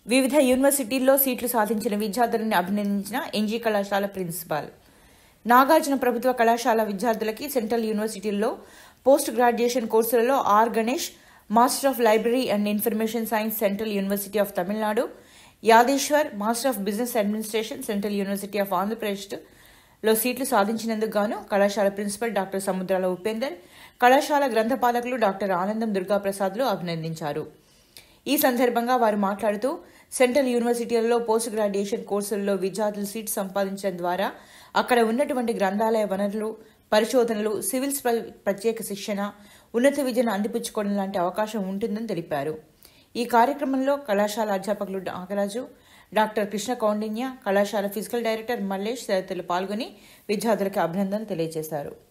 వివిధ యూనివర్సిటీల్లో సీట్లు సాధించిన విద్యార్థులను అభినందించిన ఎన్జీ కళాశాల ప్రిన్సిపాల్. నాగార్జున ప్రభుత్వ కళాశాల విద్యార్థులకి సెంట్రల్ యూనివర్సిటీల్లో పోస్ట్ గ్రాడ్యుయేషన్ కోర్సులలో R Ganesh, master of library and information science, central university of Tamil Nadu, Yadeshwar, master of business administration, central university of ఆంధ్రప్రదేశ్లో సీట్లు సాధించినందుకు గాను కళాశాల ప్రిన్సిపల్ డాక్టర్ సముద్రాల ఉపేందర్, కళాశాల గ్రంథపాలకులు డాక్టర్ ఆనందం దుర్గాప్రసాద్లు అభినందించారు. ఈ సందర్భంగా వారు మాట్లాడుతూ సెంట్రల్ యూనివర్సిటీలలో పోస్ట్ గ్రాడ్యుయేషన్ కోర్సులలో విద్యార్థులు సీటు సంపాదించడం ద్వారా అక్కడ ఉన్నటువంటి గ్రంథాలయ వనరులు, పరిశోధనలు, సివిల్స్ ప్రత్యేక శిక్షణ, ఉన్నత విద్యను అందిపుచ్చుకోవడం లాంటి అవకాశం ఉంటుందని తెలిపారు. ఈ కార్యక్రమంలో కళాశాల అధ్యాపకులు నాగరాజు, డాక్టర్ కృష్ణ కౌండిన్య, కళాశాల ఫిజికల్ డైరెక్టర్ మల్లేష్ తదితరులు పాల్గొని విద్యార్థులకు అభినందనలు తెలియజేశారు.